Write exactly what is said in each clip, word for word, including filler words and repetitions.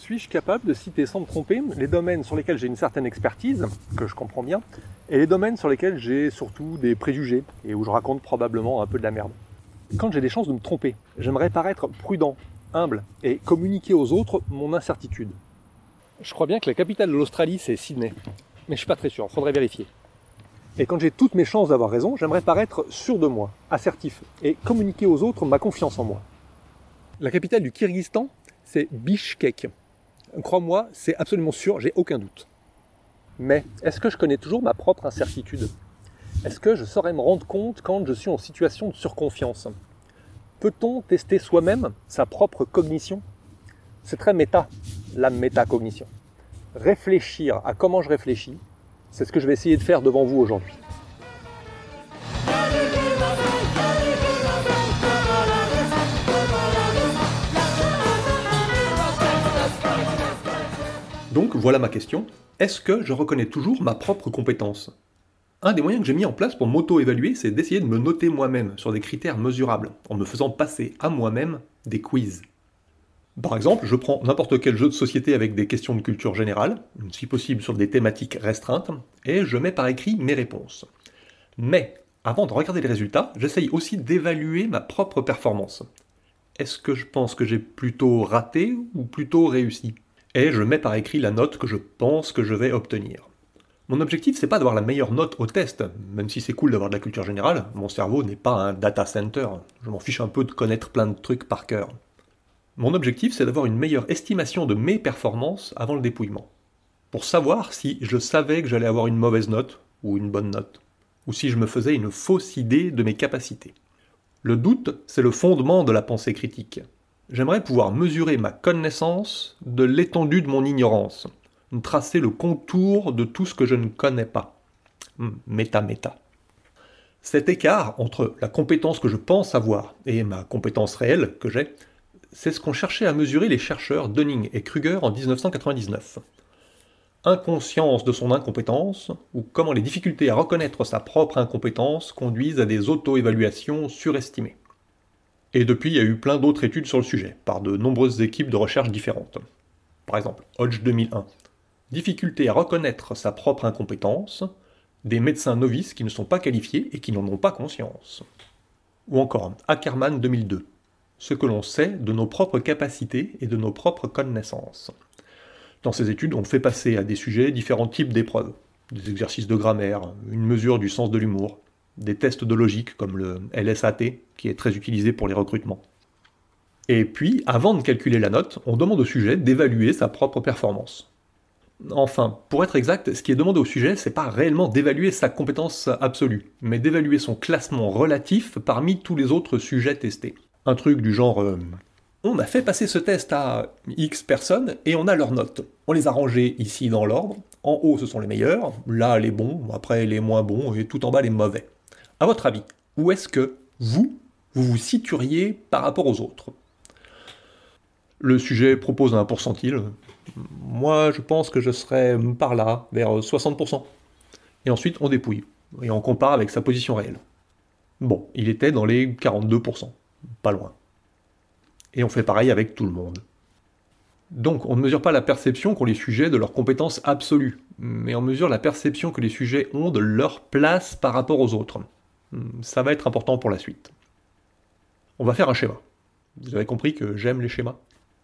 Suis-je capable de citer sans me tromper les domaines sur lesquels j'ai une certaine expertise, que je comprends bien, et les domaines sur lesquels j'ai surtout des préjugés et où je raconte probablement un peu de la merde? Quand j'ai des chances de me tromper, j'aimerais paraître prudent, humble et communiquer aux autres mon incertitude. Je crois bien que la capitale de l'Australie c'est Sydney, mais je suis pas très sûr, faudrait vérifier. Et quand j'ai toutes mes chances d'avoir raison, j'aimerais paraître sûr de moi, assertif, et communiquer aux autres ma confiance en moi. La capitale du Kyrgyzstan, c'est Bishkek. Crois-moi, c'est absolument sûr, j'ai aucun doute. Mais est-ce que je connais toujours ma propre incertitude? Est-ce que je saurais me rendre compte quand je suis en situation de surconfiance? Peut-on tester soi-même sa propre cognition? C'est très méta, la métacognition. Réfléchir à comment je réfléchis, c'est ce que je vais essayer de faire devant vous aujourd'hui. Donc voilà ma question, est-ce que je reconnais toujours ma propre compétence? Un des moyens que j'ai mis en place pour m'auto-évaluer, c'est d'essayer de me noter moi-même sur des critères mesurables, en me faisant passer à moi-même des quiz. Par exemple, je prends n'importe quel jeu de société avec des questions de culture générale, si possible sur des thématiques restreintes, et je mets par écrit mes réponses. Mais, avant de regarder les résultats, j'essaye aussi d'évaluer ma propre performance. Est-ce que je pense que j'ai plutôt raté ou plutôt réussi? Et je mets par écrit la note que je pense que je vais obtenir. Mon objectif, c'est pas d'avoir la meilleure note au test, même si c'est cool d'avoir de la culture générale, mon cerveau n'est pas un data center, je m'en fiche un peu de connaître plein de trucs par cœur. Mon objectif, c'est d'avoir une meilleure estimation de mes performances avant le dépouillement. Pour savoir si je savais que j'allais avoir une mauvaise note, ou une bonne note, ou si je me faisais une fausse idée de mes capacités. Le doute, c'est le fondement de la pensée critique. J'aimerais pouvoir mesurer ma connaissance de l'étendue de mon ignorance, tracer le contour de tout ce que je ne connais pas. Méta-méta. Cet écart entre la compétence que je pense avoir et ma compétence réelle que j'ai, c'est ce qu'ont cherché à mesurer les chercheurs Dunning et Kruger en dix-neuf cent quatre-vingt-dix-neuf. Inconscience de son incompétence, ou comment les difficultés à reconnaître sa propre incompétence conduisent à des auto-évaluations surestimées. Et depuis, il y a eu plein d'autres études sur le sujet, par de nombreuses équipes de recherche différentes. Par exemple, Hodge deux mille un. Difficulté à reconnaître sa propre incompétence, des médecins novices qui ne sont pas qualifiés et qui n'en ont pas conscience. Ou encore, Ackerman deux mille deux. Ce que l'on sait de nos propres capacités et de nos propres connaissances. Dans ces études, on fait passer à des sujets différents types d'épreuves, des exercices de grammaire, une mesure du sens de l'humour, des tests de logique comme le L S A T, qui est très utilisé pour les recrutements. Et puis, avant de calculer la note, on demande au sujet d'évaluer sa propre performance. Enfin, pour être exact, ce qui est demandé au sujet, c'est pas réellement d'évaluer sa compétence absolue, mais d'évaluer son classement relatif parmi tous les autres sujets testés. Un truc du genre euh, on a fait passer ce test à X personnes et on a leurs notes. On les a rangées ici dans l'ordre. En haut, ce sont les meilleurs, là les bons, après les moins bons et tout en bas les mauvais. À votre avis, où est-ce que vous, vous vous situeriez par rapport aux autres? Le sujet propose un pourcentile. Moi, je pense que je serais par là, vers soixante pour cent. Et ensuite, on dépouille, et on compare avec sa position réelle. Bon, il était dans les quarante-deux pour cent. Pas loin. Et on fait pareil avec tout le monde. Donc, on ne mesure pas la perception qu'ont les sujets de leurs compétences absolues, mais on mesure la perception que les sujets ont de leur place par rapport aux autres. Ça va être important pour la suite. On va faire un schéma. Vous avez compris que j'aime les schémas?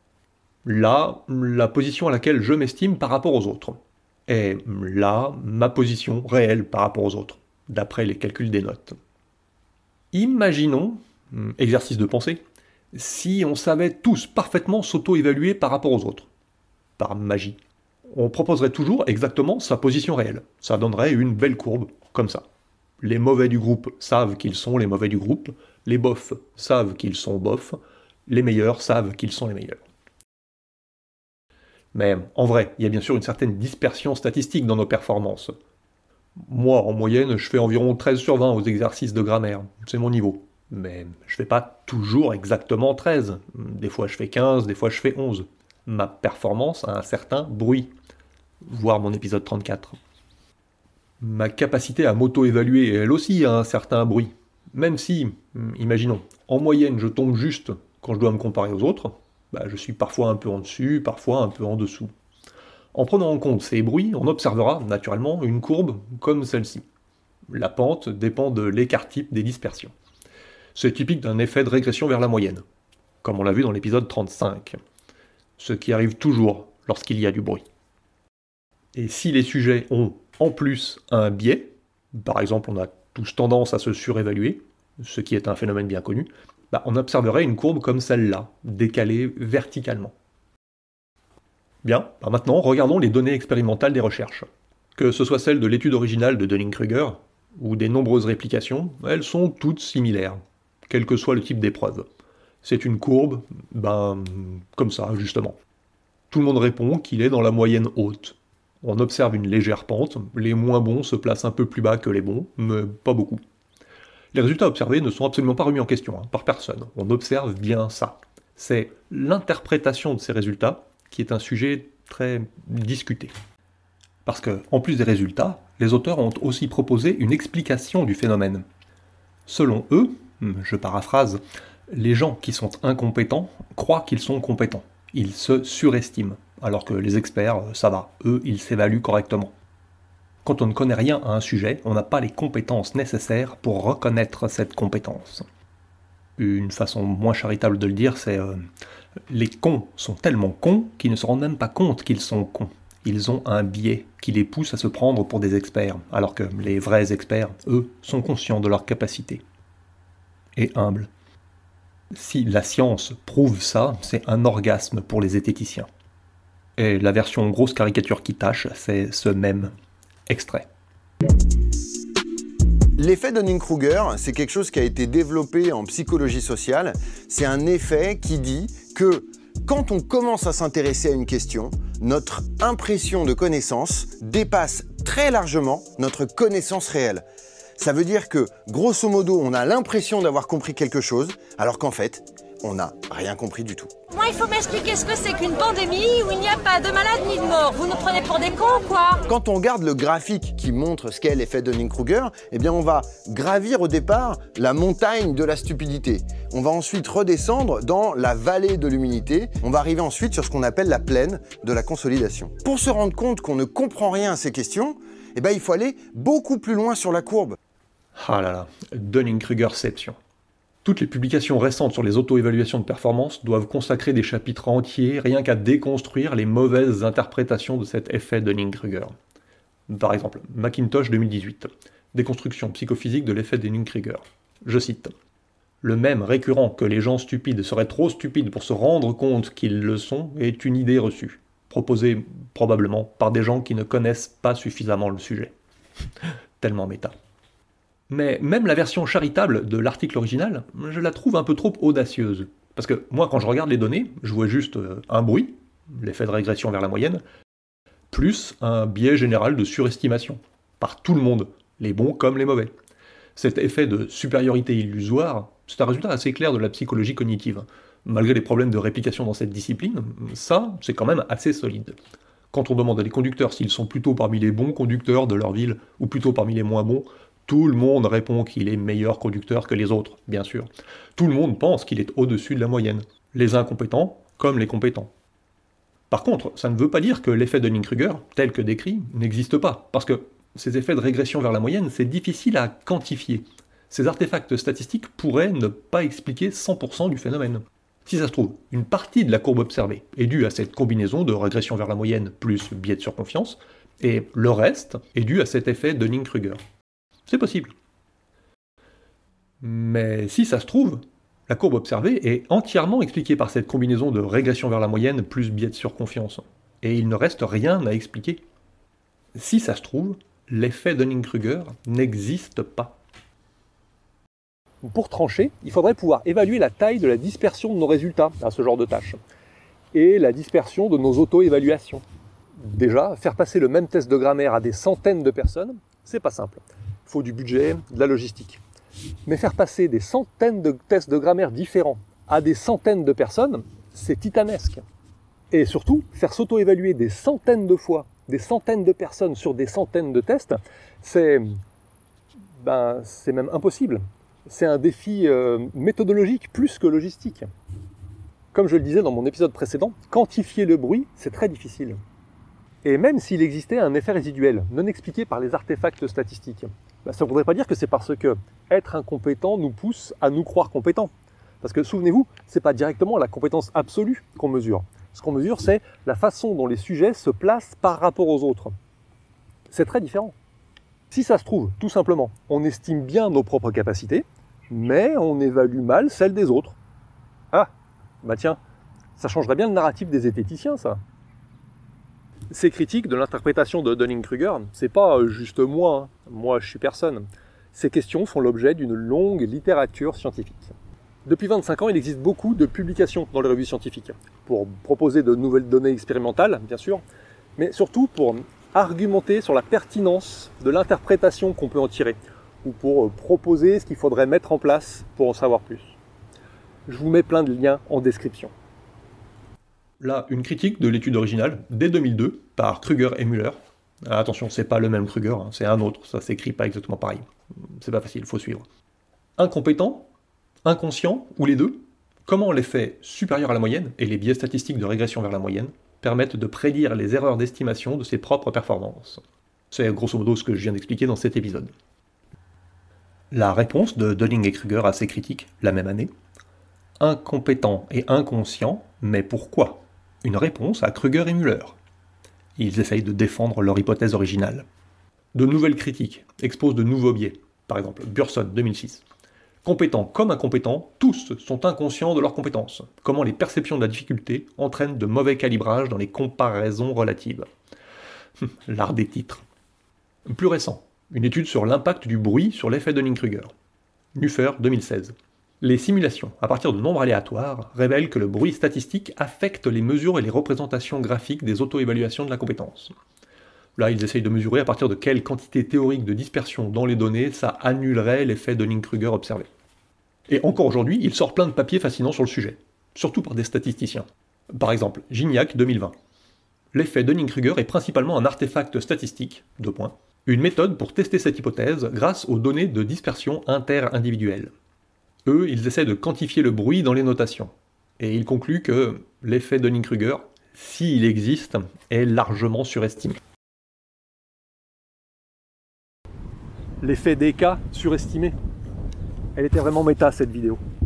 Là, la position à laquelle je m'estime par rapport aux autres. Et là, ma position réelle par rapport aux autres, d'après les calculs des notes. Imaginons, exercice de pensée, si on savait tous parfaitement s'auto-évaluer par rapport aux autres, par magie. On proposerait toujours exactement sa position réelle. Ça donnerait une belle courbe, comme ça. Les mauvais du groupe savent qu'ils sont les mauvais du groupe, les bofs savent qu'ils sont bofs, les meilleurs savent qu'ils sont les meilleurs. Mais en vrai, il y a bien sûr une certaine dispersion statistique dans nos performances. Moi, en moyenne, je fais environ treize sur vingt aux exercices de grammaire. C'est mon niveau. Mais je fais pas toujours exactement treize. Des fois je fais quinze, des fois je fais onze. Ma performance a un certain bruit. Voir mon épisode trente-quatre. Ma capacité à m'auto-évaluer, elle aussi, a un certain bruit. Même si, imaginons, en moyenne je tombe juste quand je dois me comparer aux autres, Bah, je suis parfois un peu en dessus, parfois un peu en dessous. En prenant en compte ces bruits, on observera naturellement une courbe comme celle-ci. La pente dépend de l'écart type des dispersions. C'est typique d'un effet de régression vers la moyenne, comme on l'a vu dans l'épisode trente-cinq, ce qui arrive toujours lorsqu'il y a du bruit. Et si les sujets ont en plus un biais, par exemple on a tous tendance à se surévaluer, ce qui est un phénomène bien connu, bah on observerait une courbe comme celle-là, décalée verticalement. Bien, bah maintenant regardons les données expérimentales des recherches. Que ce soit celles de l'étude originale de Dunning-Kruger, ou des nombreuses réplications, elles sont toutes similaires, quel que soit le type d'épreuve. C'est une courbe, ben, comme ça, justement. Tout le monde répond qu'il est dans la moyenne haute. On observe une légère pente, les moins bons se placent un peu plus bas que les bons, mais pas beaucoup. Les résultats observés ne sont absolument pas remis en question, hein, par personne. On observe bien ça. C'est l'interprétation de ces résultats qui est un sujet très discuté. Parce que, en plus des résultats, les auteurs ont aussi proposé une explication du phénomène. Selon eux, je paraphrase, les gens qui sont incompétents croient qu'ils sont compétents. Ils se surestiment, alors que les experts, ça va, eux, ils s'évaluent correctement. Quand on ne connaît rien à un sujet, on n'a pas les compétences nécessaires pour reconnaître cette compétence. Une façon moins charitable de le dire, c'est euh, les cons sont tellement cons qu'ils ne se rendent même pas compte qu'ils sont cons. Ils ont un biais qui les pousse à se prendre pour des experts, alors que les vrais experts, eux, sont conscients de leurs capacités. Et humbles. Si la science prouve ça, c'est un orgasme pour les zététiciens. Et la version grosse caricature qui tâche, c'est ce même extrait. L'effet Dunning-Kruger, c'est quelque chose qui a été développé en psychologie sociale. C'est un effet qui dit que quand on commence à s'intéresser à une question, notre impression de connaissance dépasse très largement notre connaissance réelle. Ça veut dire que, grosso modo, on a l'impression d'avoir compris quelque chose, alors qu'en fait, on n'a rien compris du tout. Moi, il faut m'expliquer ce que c'est qu'une pandémie où il n'y a pas de malades ni de morts. Vous nous prenez pour des cons, quoi? Quand on regarde le graphique qui montre ce qu'est l'effet Dunning-Kruger, eh bien, on va gravir au départ la montagne de la stupidité. On va ensuite redescendre dans la vallée de l'humilité. On va arriver ensuite sur ce qu'on appelle la plaine de la consolidation. Pour se rendre compte qu'on ne comprend rien à ces questions, eh bien, il faut aller beaucoup plus loin sur la courbe. Ah là là, Dunning-Krugerception. Toutes les publications récentes sur les auto-évaluations de performance doivent consacrer des chapitres entiers rien qu'à déconstruire les mauvaises interprétations de cet effet Dunning-Kruger. Par exemple, Macintosh deux mille dix-huit, déconstruction psychophysique de l'effet Dunning-Kruger. Je cite. Le même récurrent que les gens stupides seraient trop stupides pour se rendre compte qu'ils le sont est une idée reçue, proposée probablement par des gens qui ne connaissent pas suffisamment le sujet. Tellement méta. Mais même la version charitable de l'article original, je la trouve un peu trop audacieuse. Parce que moi, quand je regarde les données, je vois juste un bruit, l'effet de régression vers la moyenne, plus un biais général de surestimation, par tout le monde, les bons comme les mauvais. Cet effet de supériorité illusoire, c'est un résultat assez clair de la psychologie cognitive. Malgré les problèmes de réplication dans cette discipline, ça, c'est quand même assez solide. Quand on demande à des conducteurs s'ils sont plutôt parmi les bons conducteurs de leur ville, ou plutôt parmi les moins bons, tout le monde répond qu'il est meilleur conducteur que les autres, bien sûr. Tout le monde pense qu'il est au-dessus de la moyenne. Les incompétents comme les compétents. Par contre, ça ne veut pas dire que l'effet Dunning-Kruger, tel que décrit, n'existe pas, parce que ces effets de régression vers la moyenne, c'est difficile à quantifier. Ces artefacts statistiques pourraient ne pas expliquer cent pour cent du phénomène. Si ça se trouve, une partie de la courbe observée est due à cette combinaison de régression vers la moyenne plus biais de surconfiance, et le reste est dû à cet effet Dunning-Kruger. C'est possible. Mais si ça se trouve, la courbe observée est entièrement expliquée par cette combinaison de régression vers la moyenne plus biais de surconfiance. Et il ne reste rien à expliquer. Si ça se trouve, l'effet Dunning-Kruger n'existe pas. Pour trancher, il faudrait pouvoir évaluer la taille de la dispersion de nos résultats à ce genre de tâches. Et la dispersion de nos auto-évaluations. Déjà, faire passer le même test de grammaire à des centaines de personnes, c'est pas simple. Il faut du budget, de la logistique. Mais faire passer des centaines de tests de grammaire différents à des centaines de personnes, c'est titanesque. Et surtout, faire s'auto-évaluer des centaines de fois, des centaines de personnes sur des centaines de tests, c'est ben, c'est même impossible. C'est un défi euh, méthodologique plus que logistique. Comme je le disais dans mon épisode précédent, quantifier le bruit, c'est très difficile. Et même s'il existait un effet résiduel, non expliqué par les artefacts statistiques, bah, ça ne voudrait pas dire que c'est parce que être incompétent nous pousse à nous croire compétents. Parce que souvenez-vous, ce n'est pas directement la compétence absolue qu'on mesure. Ce qu'on mesure, c'est la façon dont les sujets se placent par rapport aux autres. C'est très différent. Si ça se trouve, tout simplement, on estime bien nos propres capacités, mais on évalue mal celles des autres. Ah, bah tiens, ça changerait bien le narratif des zététiciens, ça. Ces critiques de l'interprétation de Dunning-Kruger, c'est pas juste moi, hein. Moi je suis personne. Ces questions font l'objet d'une longue littérature scientifique. Depuis vingt-cinq ans, il existe beaucoup de publications dans les revues scientifiques, pour proposer de nouvelles données expérimentales, bien sûr, mais surtout pour argumenter sur la pertinence de l'interprétation qu'on peut en tirer, ou pour proposer ce qu'il faudrait mettre en place pour en savoir plus. Je vous mets plein de liens en description. Là, une critique de l'étude originale, dès deux mille deux, par Kruger et Müller. Ah, attention, c'est pas le même Kruger, hein, c'est un autre, ça s'écrit pas exactement pareil. C'est pas facile, faut suivre. Incompétent, inconscient, ou les deux, comment l'effet supérieur à la moyenne, et les biais statistiques de régression vers la moyenne, permettent de prédire les erreurs d'estimation de ses propres performances. C'est grosso modo ce que je viens d'expliquer dans cet épisode. La réponse de Dunning et Kruger à ces critiques, la même année, incompétent et inconscient, mais pourquoi? Une réponse à Kruger et Müller. Ils essayent de défendre leur hypothèse originale. De nouvelles critiques exposent de nouveaux biais. Par exemple, Burson, deux mille six. Compétents comme incompétents, tous sont inconscients de leurs compétences. Comment les perceptions de la difficulté entraînent de mauvais calibrages dans les comparaisons relatives. L'art des titres. Plus récent, une étude sur l'impact du bruit sur l'effet Dunning-Kruger. Nuffer, deux mille seize. Les simulations, à partir de nombres aléatoires, révèlent que le bruit statistique affecte les mesures et les représentations graphiques des auto-évaluations de la compétence. Là, ils essayent de mesurer à partir de quelle quantité théorique de dispersion dans les données ça annulerait l'effet Dunning-Kruger observé. Et encore aujourd'hui, il sort plein de papiers fascinants sur le sujet, surtout par des statisticiens. Par exemple, Gignac deux mille vingt. L'effet Dunning-Kruger est principalement un artefact statistique, deux points, une méthode pour tester cette hypothèse grâce aux données de dispersion inter-individuelle. Eux, ils essaient de quantifier le bruit dans les notations. Et ils concluent que l'effet Dunning-Kruger, s'il existe, est largement surestimé. L'effet des cas surestimé. Elle était vraiment méta cette vidéo.